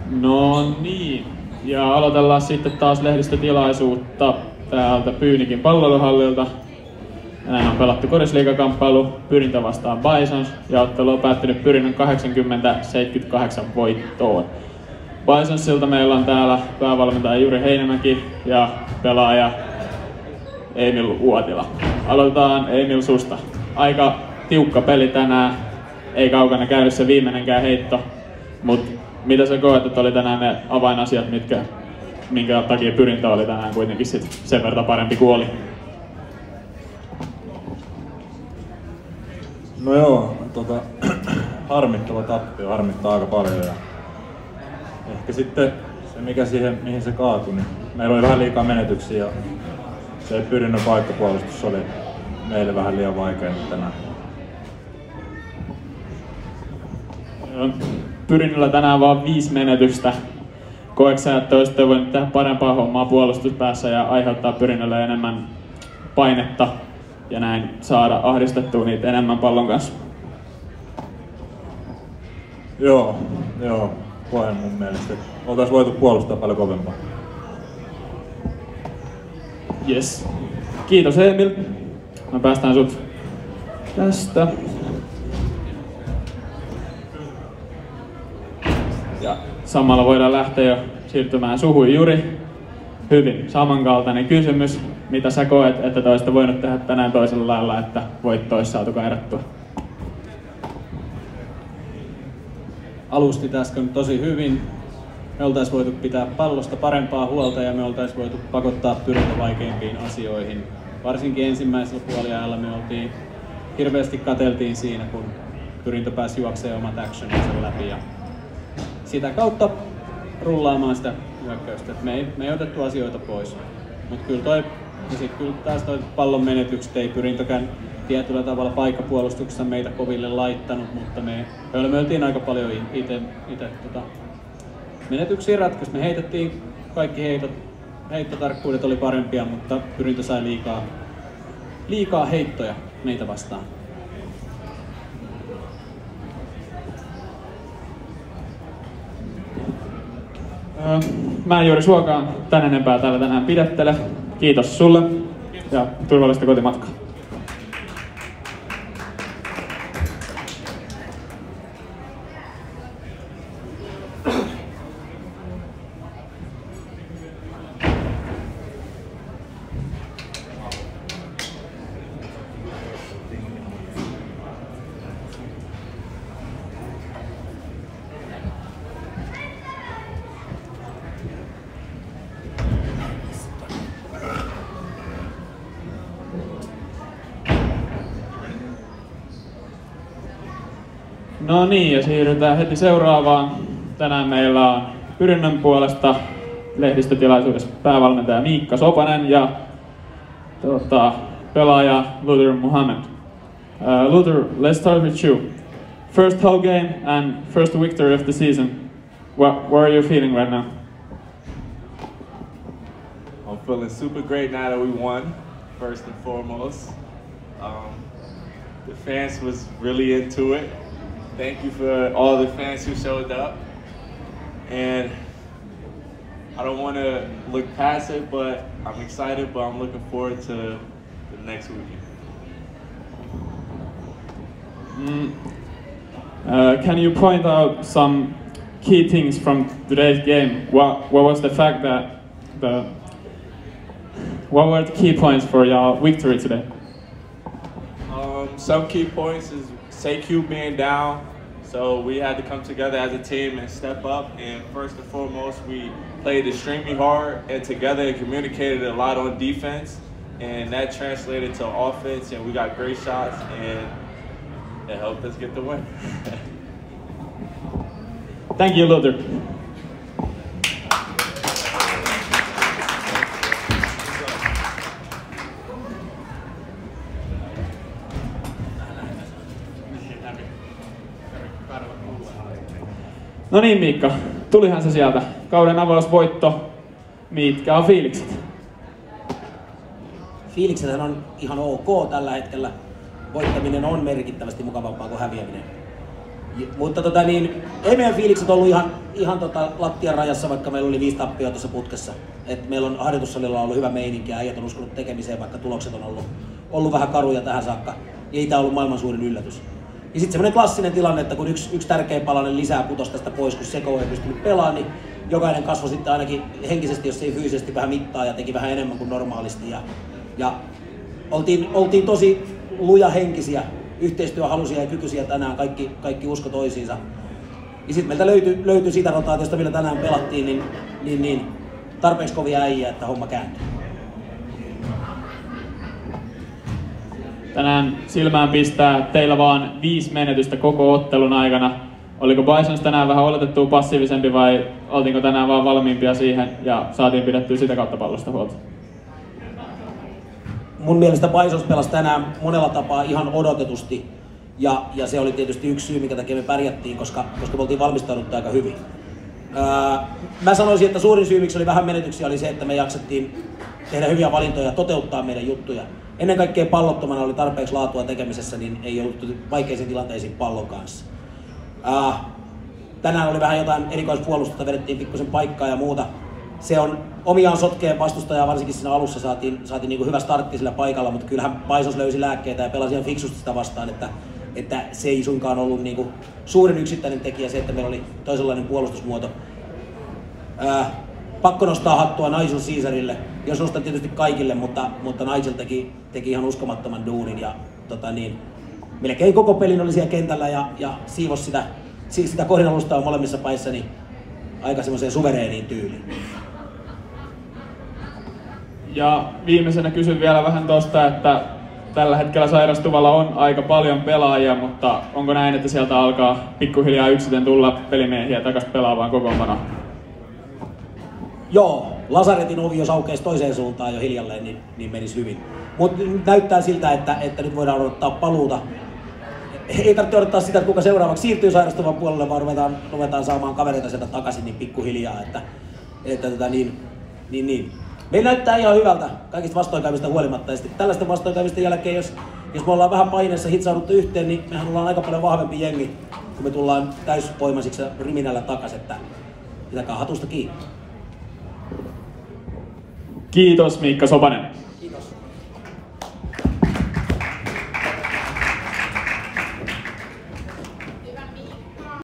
No niin, ja aloitellaan sitten taas lehdistötilaisuutta täältä Pyynikin palloiluhallilta. Näin on pelattu korisliigakamppailu Pyrintä vastaan Bisons ja ottelu on päättynyt Pyrinnän 80-78 voittoon. Bisonsilta meillä on täällä päävalmentaja Juri Heinemäki ja pelaaja Emil Uotila. Aloitetaan Emil susta. Aika tiukka peli tänään, ei kaukana käynyt se viimeinenkään heitto, mutta mitä sä koet, että oli tänään ne avainasiat, minkä takia Pyrintä oli tänään kuitenkin sen verran parempi kuin oli? No joo, harmittava tappio, harmittaa aika paljon ja ehkä sitten se mihin se kaatui, niin meillä oli vähän liikaa menetyksiä ja se Pyrinnän paikkapuolustus oli meille vähän liian vaikea tänään. Pyrinnällä tänään vaan 5 menetystä. Koetko sä, että olisitte voinut tehdä parempaa hommaa puolustuspäässä ja aiheuttaa Pyrinnälle enemmän painetta ja näin saada ahdistettua niitä enemmän pallon kanssa? Joo, koen mun mielestä. Oltais voitu puolustaa paljon kovempaa. Yes. Kiitos Emil. Me päästään sut tästä. Ja samalla voidaan lähteä jo siirtymään suhun. Juri, hyvin samankaltainen kysymys. Mitä sä koet, että te olisitte voinut tehdä tänään toisella lailla, että voitto olisi saatu kairattua? Alustit äsken tosi hyvin. Me oltais voitu pitää pallosta parempaa huolta ja me oltais voitu pakottaa Pyrintä vaikeimpiin asioihin. Varsinkin ensimmäisellä puoliajalla me hirveästi katseltiin siinä, kun Pyrintä pääsi juoksemaan omat actioninsa läpi ja sitä kautta rullaamaan sitä hyökkäystä. Me ei otettu asioita pois. Mutta kyllä taas toi pallon menetykset ei Pyrintäkään tietyllä tavalla paikkapuolustuksessa meitä koville laittanut, mutta me hölmöiltiin aika paljon itse menetyksiä ratkaisi. Me heitettiin kaikki heittotarkkuudet oli parempia, mutta Pyrintä sai liikaa heittoja meitä vastaan. Mä en juuri suokaan tän enempää täällä tänään pidättele. Kiitos sulle ja turvallista kotimatkaa. No niin, ja siirrytään heti seuraavaan. Tänään meillä on Pyrinnän puolesta lehdistötilaisuudessa päävalmentaja Miikka Sopanen ja pelaaja Luther Muhammad. Luther, let's start with you. First home game and first victory of the season. What are you feeling right now? I'm feeling super great now that we won, first and foremost. The fans was really into it. Thank you for all the fans who showed up. And I don't want to look past it, but I'm excited, but I'm looking forward to the next weekend. Can you point out some key things from today's game? What was the fact that what were the key points for your victory today? Some key points is SAQ being down, so we had to come together as a team and step up. And first and foremost, we played extremely hard and together and communicated a lot on defense, and that translated to offense. And we got great shots, and it helped us get the win. Thank you, Luther. No niin Miikka, tulihan se sieltä. Kauden avausvoitto. Mitkä on fiilikset? Fiiliksethän on ihan ok tällä hetkellä. Voittaminen on merkittävästi mukavampaa kuin häviäminen. Mutta ei meidän fiilikset ollut ihan lattian rajassa, vaikka meillä oli 5 tappioa tuossa putkessa. Et meillä on harjoitussalilla ollut hyvä meininki ja äijät on uskonut tekemiseen, vaikka tulokset on ollut vähän karuja tähän saakka. Ei tää ollut maailman suurin yllätys. Ja sitten semmoinen klassinen tilanne, että kun yksi tärkeä palanen lisää putosi tästä pois, kun Seko ei pystynyt pelaamaan, niin jokainen kasvoi sitten ainakin henkisesti, jos ei fyysisesti vähän mittaa ja teki vähän enemmän kuin normaalisti. Ja oltiin tosi lujahenkisiä, yhteistyöhaluisia ja kykyisiä tänään, kaikki usko toisiinsa. Ja sitten meiltä löytyi siitä rotaatiosta, millä tänään pelattiin, niin tarpeeksi kovia äijä, että homma kääntyi. Tänään silmään pistää teillä vaan 5 menetystä koko ottelun aikana. Oliko Bisons tänään vähän oletettua passiivisempi vai oltiinko tänään vaan valmiimpia siihen ja saatiin pidettyä sitä kautta pallosta huolta? Mun mielestä Bisons pelasi tänään monella tapaa ihan odotetusti. Ja se oli tietysti yksi syy, minkä takia me pärjättiin, koska me oltiin valmistauduttu aika hyvin. Mä sanoisin, että suurin syy, miksi oli vähän menetyksiä, oli se, että me jaksettiin tehdä hyviä valintoja ja toteuttaa meidän juttuja. Ennen kaikkea pallottomana oli tarpeeksi laatua tekemisessä, niin ei jouduttu vaikeisiin tilanteisiin pallon kanssa. Tänään oli vähän jotain erikoispuolustusta, vedettiin pikkusen paikkaa ja muuta. Se on omiaan sotkeen vastustajaa, varsinkin siinä alussa saatiin niin kuin hyvä startti sillä paikalla, mutta kyllähän Bisons löysi lääkkeitä ja pelasi ihan fiksusti sitä vastaan, että se ei suinkaan ollut niin kuin suurin yksittäinen tekijä se, että meillä oli toisenlainen puolustusmuoto. Pakko nostaa hattua Nigel Caesarille, jos nostan tietysti kaikille, mutta Nigel teki ihan uskomattoman duunin ja melkein koko pelin oli siellä kentällä ja siivosi sitä kohinalustaa molemmissa päissä niin aika semmoiseen suvereeniin tyyliin. Ja viimeisenä kysyn vielä vähän tosta, että tällä hetkellä sairastuvalla on aika paljon pelaajia, mutta onko näin, että sieltä alkaa pikkuhiljaa yksiten tulla pelimiehiä takaisin pelaavaan kokoonpanoon? Joo, lasaretin ovi jos aukeisi toiseen suuntaan jo hiljalleen, niin menisi hyvin. Mutta näyttää siltä, että nyt voidaan odottaa paluuta. Ei tarvitse odottaa sitä, että kuka seuraavaksi siirtyy sairastuvan puolelle, vaan ruvetaan saamaan kavereita sieltä takaisin niin pikkuhiljaa. Meillä näyttää ihan hyvältä kaikista vastoinkäymistä huolimatta. Ja tällaisten vastoinkäymisten jälkeen, jos me ollaan vähän paineessa hitsauduttu yhteen, niin mehän ollaan aika paljon vahvempi jengi, kun me tullaan täysvoimaisiksi riminällä takaisin. Pitäkää hatusta kiinni. Kiitos Miikka Sopanen.